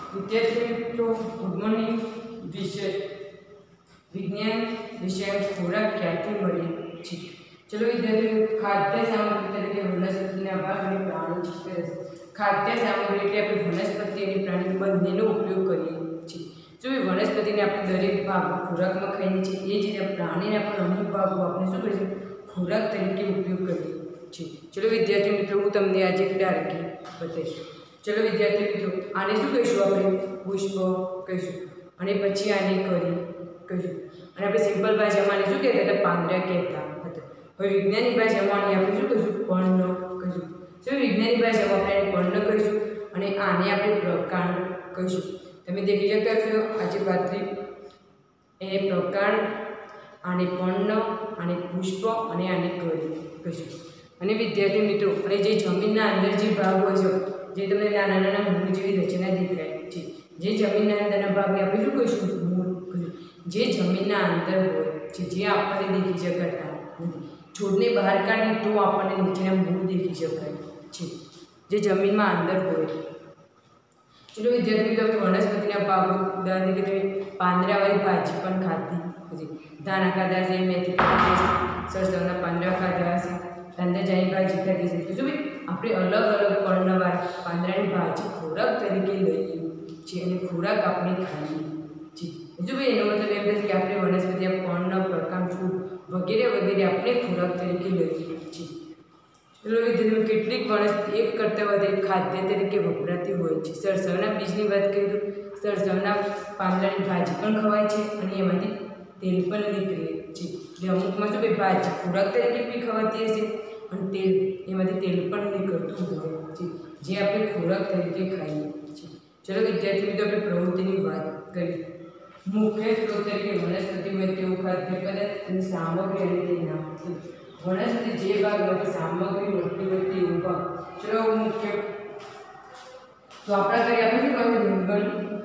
વિદ્યાર્થી મિત્રો good morning. વિજ્ઞાન વિષય ખોરાક ક્યાંથી મળે છે? ચલો વિદ્યાર્થીઓ, ખાદ્ય સામગ્રી તરીકે વનસ્પતિના ભાગ અને પ્રાણી છે. ખાદ્ય સામગ્રી એટલે આપણે વનસ્પતિ અને પ્રાણી બંનેનો ઉપયોગ કરીએ છીએ. જો એ વનસ્પતિને આપણે દરેક ભાગ ખોરાકમાં ખાઈએ છીએ, એ જ રીતે પ્રાણીના પણ અમુક ભાગો આપણે શું કરીએ ખોરાક તરીકે ઉપયોગ કરીએ છીએ. ચલો વિદ્યાર્થી મિત્રો, હું તમને આજે એક ડાયરેક્ટલી બતાવીશ. ચલો વિદ્યાર્થી મિત્રો, આને શું કહીશું આપણે? પુષ્પ કહીશું. અને પછી આને કરી કહીશું. અને આપણે સિમ્પલ ભાષામાં આને શું કહેતા હતા? પાંદડા કહેતા હતા. હવે વિજ્ઞાનની ભાષામાં આને આપણે શું કહીશું? પર્ણ કહીશું. શું વિજ્ઞાનની ભાષામાં આપણે આને પર્ણ કહીશું અને આને આપણે પ્રકાંડ કહીશું. તમે દેખી શકતા છો આજે પાત્રી એને પ્રકાંડ, આને પર્ણ, આને પુષ્પ અને આને કરી કહીશું. અને વિદ્યાર્થી મિત્રો, અને જે જમીનના અંદર જે ભાગ હોય છે, જે તમને નાના નાના મૂળ જેવી રચના દેખાય છે, જે જમીનના અંદરના ભાગને આપણે શું કહીશું? મૂળ કહીશું. જે જમીનના અંદર હોય છે, જે આપણને દેખી શકાતા નથી. છોડને બહાર કાઢીએ તો આપણને નીચેના મૂળ દેખી શકાય છે, જે જમીનમાં અંદર હોય. ચલો વિદ્યાર્થી મિત્રો, વનસ્પતિના ભાગો ઉદાહરણ તરીકે તમે પાંદડાવાળી ભાજી પણ ખાધી હશે. ધાણા ખાધા હશે, મેથી ખાધી હશે, સરસવના પાંદડા ખાધા હશે, તાંદજાની ભાજી ખાધી છે. તો શું ભાઈ આપણે અલગ અલગ પર્ણવાળા પાંદડાની ભાજી ખોરાક તરીકે લઈએ છીએ અને ખોરાક આપણે ખાઈએ છીએ. જો ભાઈ એનો મતલબ એમ છે કે આપણે વનસ્પતિ, પર્ણ, પ્રકાંડ, ફૂલ વગેરે વગેરે આપણે ખોરાક તરીકે લઈએ છીએ. ચલો વિદ્યાર્થીઓ, કેટલીક વનસ્પતિ એક કરતાં વધારે ખાદ્ય તરીકે વપરાતી હોય છે. સરસવના બીજની વાત કરીએ તો સરસવના પાંદડાની ભાજી પણ ખવાય છે અને એમાંથી તેલ પણ નીકળે છે. એટલે અમુકમાં શું ભાઈ ભાજી ખોરાક તરીકે બી ખવાતી હશે અને તેલ, એમાંથી તેલ પણ નીકળતું હોય છે, જે આપણે ખોરાક તરીકે ખાઈએ છીએ. ચલો વિદ્યાર્થી મિત્રો, આપણે પ્રવૃત્તિની વાત કરીએ. મુખ્ય સ્ત્રોત તરીકે વનસ્પતિમાં તેઓ ખાદ્ય પદાર્થ અને સામગ્રી અને તેના વનસ્પતિ જે ભાગમાંથી સામગ્રી મળતી હોય તે ભાગ. ચલો મુખ્ય તો આપણા ઘરે આપણે શું કહ્યું? રીંગણ.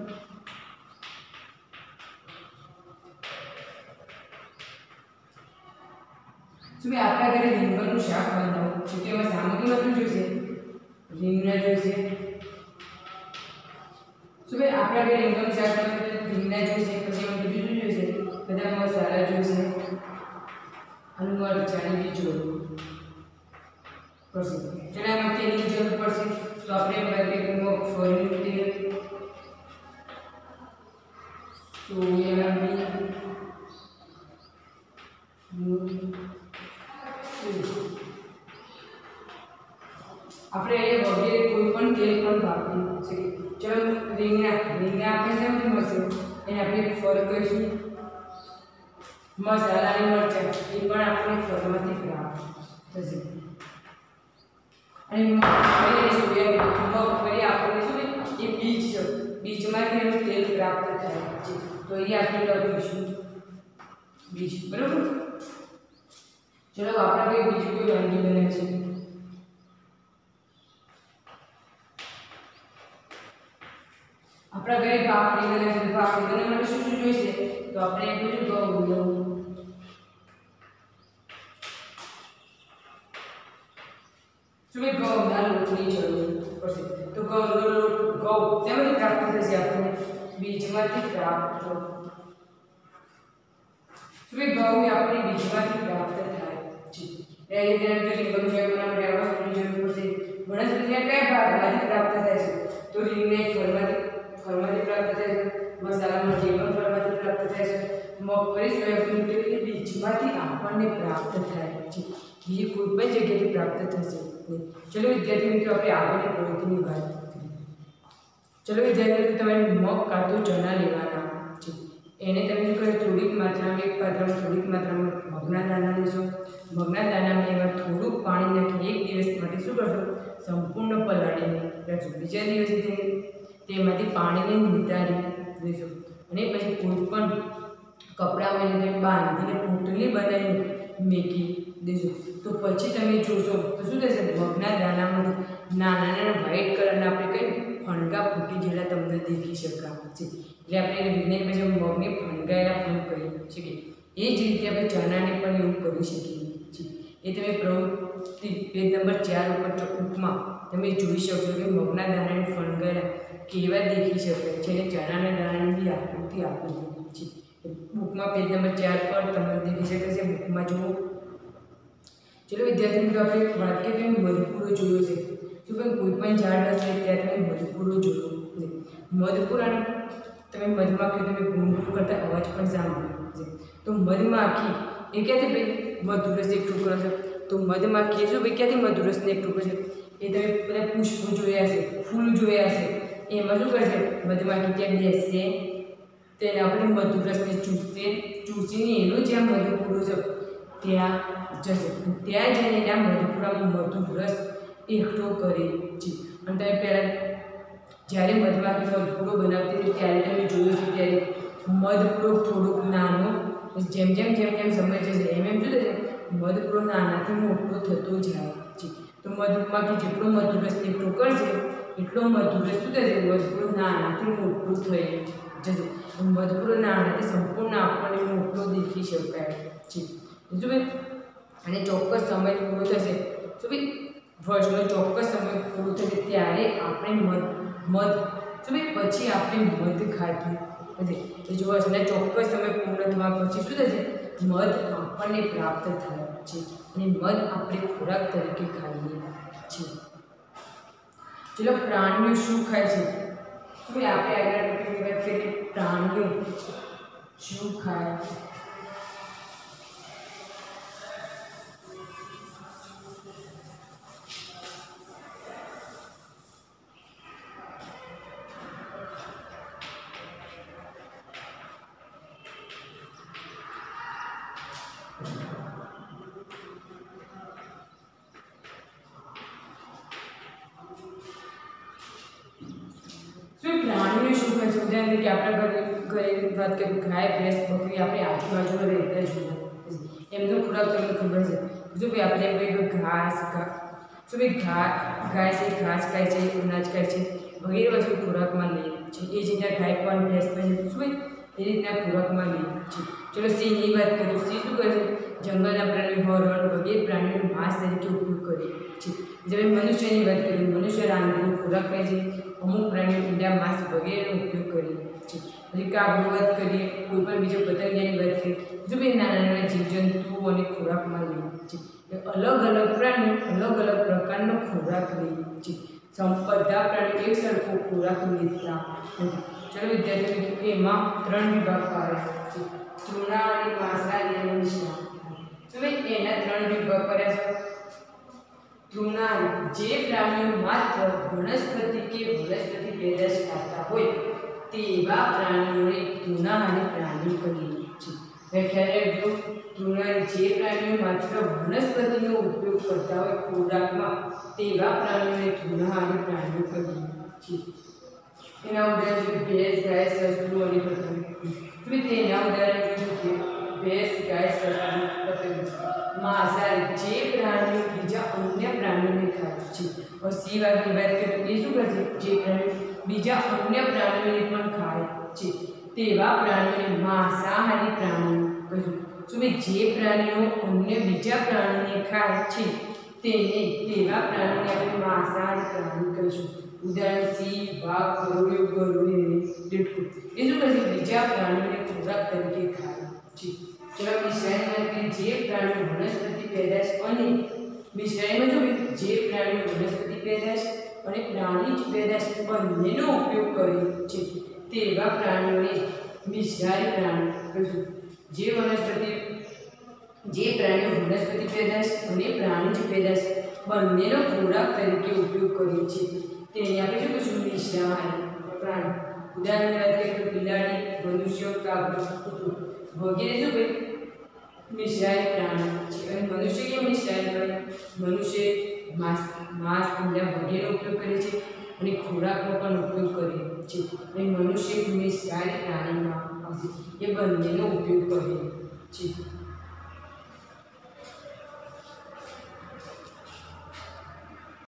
શું આપણા ઘરે રીંગણનું શાક બનાવું તો તેમાં સામગ્રીમાં શું જોઈશે? રીંગણા જોઈશે. શું ભાઈ આપણા ઘરે રીંગણનું શાક બનાવું તો રીંગણા જોઈશે. પછી એમાં બીજું શું જોઈશે? બધા મસાલા જોઈશે અને મરચાંની બી જરૂર પડશે. ચલો એમાં તેલની જરૂર પડશે તો આપણે એમ કરીએ મગફળીનું તેલ, સોયાબીન, આપણે અહીંયા વગેરે કોઈ પણ તેલ પણ વાપરી શકીએ. ચલો રીંગણા આપણે શેમાંથી મળશે? એને આપણે ફળ કહીશું. મસાલા અને મરચાં એ પણ આપણે ફળમાંથી પ્રાપ્ત થશે. અને મગફળી અને સોયાબીન, મગફળી આપણને શું એ બીજ છે, બીજમાંથી એનું તેલ પ્રાપ્ત થાય છે. તો એ આપણે લખીશું બીજ. બરાબર. ચલો આપણે કઈ બીજું કોઈ વાનગી બને છે? આપણા ઘરે ભાખરી બને છે. ભાખરી બનવા માટે શું શું જોઈશે? તો આપણે બીજું ઘઉં, શું ઘઉંના લોટની જરૂર પડશે. તો ઘઉંનો લોટ, ઘઉં શેમાંથી પ્રાપ્ત થશે? આપણને બીજમાંથી પ્રાપ્ત. શું ઘઉં આપણને બીજમાંથી પ્રાપ્ત થાય છે. ત્યારે રીંગણનું શાક બનાવવા માટે આ વસ્તુની જરૂર પડશે. વનસ્પતિના કયા ભાગમાંથી પ્રાપ્ત થાય છે? તો રીંગણા ફળમાંથી પ્રાપ્ત થાય છે. મસાલામાં જે પણ ફળમાંથી પ્રાપ્ત થાય છે. મગફળી, સોયાબીન તેલ એ બીજમાંથી આપણને પ્રાપ્ત થાય છે. બીજી કોઈ પણ જગ્યાએથી પ્રાપ્ત થશે નહીં. ચલો વિદ્યાર્થી મિત્રો, આપણે આગળની પ્રવૃત્તિની વાત કરીએ. ચલો વિદ્યાર્થી મિત્રો, તમારે મગ કાં તો ચણા લેવાના છે. એને તમે શું કરો? થોડીક માત્રામાં, એક પાત્રમાં થોડીક માત્રામાં મગના દાણા લેશો. મગના દાણામાં એમાં થોડુંક પાણી નાખી 1 દિવસ માટે શું કરશો? સંપૂર્ણ પલાળીને રાખશો. બીજા દિવસે તેમાંથી પાણીને નિતારી લેશો અને પછી કોઈ પણ કપડામાં એને બાંધીને પોટલી બનાવીને મેકી દેશો. તો પછી તમે જોશો તો શું થશે? મગના દાણામાંથી નાના નાના વ્હાઇટ કલરના આપણે કઈ ફણગા ફૂટી જેલા તમને દેખી શકાય છે. એટલે આપણે એને વિજ્ઞાન પછી મગને ફણગાયેલા પણ કહી શકીએ. એ જ રીતે આપણે ચણાને પણ એવું કરી શકીએ છીએ. એ તમે પ્રવૃત્તિ પેજ નંબર 4 ઉપર ટૂંકમાં તમે જોઈ શકશો કે મગના દાણાની ફણગારા કેવા દેખી શકાય છે અને ચણાના દાણાની બી આકૃતિ આપેલી છે. બુકમાં પેજ નંબર 4 પર તમને દેખી શકે છે. બુકમાં જુઓ. ચલો વિદ્યાર્થી મિત્રો, આપણે વાત કરીએ તો મધપૂરો જોયો છે. જો કોઈ પણ ઝાડ હશે ત્યાં તમે મધપૂરો જોયો છે. મધપૂરાને તમે મધમાખી તમે ઘૂંઘૂં કરતા અવાજ પણ સાંભળ્યો છે. તો મધમાખી એ ક્યાંથી ભાઈ મધુરસ એકઠું કરે છે? તો મધમાખી શું ભાઈ ક્યાંથી મધુરસને એકઠું કરે છે? એ તમે બધા પુષ્પો જોયા છે, ફૂલ જોયા છે, એમાં શું કરશે? મધમાખી ત્યાં બેસશે, તેને આપણે મધુરસને ચૂસીને એનું જ્યાં મધપૂરું છે ત્યાં જશે. ત્યાં જઈને ત્યાં મધપૂરામાં મધુરસ એકઠો કરે છે. અને તમે પહેલાં જ્યારે મધમાખી મધપૂરો બનાવતી હતી ત્યારે તમે જોયું છે ત્યારે મધપૂરો થોડોક નાનો, જેમ જેમ સમય જશે એમ શું થશે? મધપૂરો નાનાથી મોટો થતો જાય છે. તો મધમાખી જેટલો મધુરસ એકઠો કરશે એટલો મધુરસ શું થશે? મધપૂરો નાનાથી મોટો થઈ જશે. મધપૂરો નાનાથી સંપૂર્ણ આપણને મોટો દેખી શકાય છે. શું ભાઈ? અને ચોક્કસ સમય પૂરો થશે, શું ભાઈ? વર્ષનો ચોક્કસ સમય પૂરો થશે ત્યારે આપણે મધ શું ભાઈ? પછી આપણે મધ ખાધું હશે. તો જો વર્ષના ચોક્કસ સમય પૂર્ણ થવા પછી શું થશે? મધ આપણને પ્રાપ્ત થાય છે અને મધ આપણે ખોરાક તરીકે ખાઈએ છીએ. ચલો, પ્રાણીઓ શું ખાય છે? શું આપણે આગળ વાત કરીએ? પ્રાણીઓ શું ખાય? પ્રાણીઓ શું ખાય છે? ઉદાહરણ તરીકે આપણા ઘરે વાત કરીએ, ગાય, ભેંસ, બકરી આપણે આજુબાજુમાં રહેતા જોઈએ, એમનો ખોરાક તમને ખબર છે. જો ભાઈ આપણે ઘાસ શું ભાઈ ગાય છે ઘાસ ખાય છે, અનાજ ખાય છે, વગેરે વસ્તુ ખોરાકમાં લે છે. એ જ રીતના ગાય પણ ભેંસ પણ શું ભાઈ એ રીતના ખોરાકમાં લે છે. ચલો, સિંહની વાત કરીએ. સિંહ શું કરે છે? જંગલના પ્રાણીઓ, હરણ વગેરે પ્રાણીઓનો માંસ તરીકે ઉપયોગ કરે છે. જ્યારે મનુષ્યની વાત કરીએ, મનુષ્ય રાંધેલો ખોરાક ખાય છે. અમુક પ્રાણીઓ ઈંડા, માંસ વગેરેનો ઉપયોગ કરે છે. પછી કાગની વાત કરીએ, કોઈ પણ બીજા પતંગિયાની વાત કરીએ, જો ભાઈ નાના નાના જીવજંતુઓ અને ખોરાકમાં લે છે. અલગ અલગ પ્રાણીઓ અલગ અલગ પ્રકારનો ખોરાક લે છે. બધા પ્રાણીઓ એક સરખો ખોરાક લેતા નથી. ચલો વિદ્યાર્થીઓ મિત્રો, એમાં 3 વિભાગ પાડ્યા છે: તૃણાહારી, માંસાહારી અને મિશ્રાહારી. તો ભાઈ એના 3 વિભાગ કર્યા છે. તૃણાહારી જે પ્રાણીઓ માત્ર વનસ્પતિ કે વનસ્પતિ પેદાશ ખાતા હોય તેવા પ્રાણીઓને તૃણાહારી પ્રાણી કહીએ છીએ. વ્યાખ્યા આપજો. તૃણાહારી જે પ્રાણીઓ માત્ર વનસ્પતિનો ઉપયોગ કરતા હોય ખોરાકમાં તેવા પ્રાણીઓને તૃણાહારી પ્રાણીઓ કહીએ છીએ. એના ઉદાહરણ ભેંસ, ગાય, સસલું અને પતંગ. તેના ઉદાહરણ છે ભેંસ, ગાય, સસલું, પતંગ. માંસાહારી જે પ્રાણીઓ બીજા અન્ય પ્રાણીઓને ખાય છે. સિંહની વાત કરીએ, એ શું કરશે? જે પ્રાણીઓ બીજા અન્ય પ્રાણીઓને પણ ખાય છે તેવા પ્રાણીઓને માંસાહારી પ્રાણીઓ કહીશું. શું ભાઈ? જે પ્રાણીઓ અન્ય બીજા પ્રાણીને ખાય છે તેવા પ્રાણીને આપણે માંસાહારી પ્રાણી કહીશું. ઉદાહરણ સિંહ, વાઘ, ગરોળી, ગરુડ, દેડકું. એ શું કરશે? બીજા પ્રાણીઓને ખોરાક તરીકે ખાય છે. ચલો, મિશ્રાની જે પ્રાણીઓ વનસ્પતિ પેદાશ અને મિશ્રાઈમાં શું? જે પ્રાણીઓ વનસ્પતિ પેદાશ અને પ્રાણીજ પેદાશ બંનેનો ઉપયોગ કરે છે તેવા પ્રાણીઓને મિશ્રાહારી પ્રાણી કહીશું. જે પ્રાણીઓ વનસ્પતિ પેદાશ અને પ્રાણીજ પેદાશ બંનેનો ખોરાક તરીકે ઉપયોગ કરે છે તેને આપણે શું કહીશું? મિશ્રાહારી પ્રાણી. ઉદાહરણ તરીકે બિલાડી, મનુષ્ય, કાગડો, કૂતરો વગેરે શું ભાઈ મિશ્રાહારી પ્રાણી છે. અને મનુષ્ય કેમ મિશ્રાહારી પ્રાણી? મનુષ્ય માંસ, ઈંડા વગેરેનો ઉપયોગ કરે છે અને ખોરાકનો પણ ઉપયોગ કરે છે. અને મનુષ્ય મિશ્રાહારી પ્રાણીમાં આવશે. એ બંનેનો ઉપયોગ કરે છે.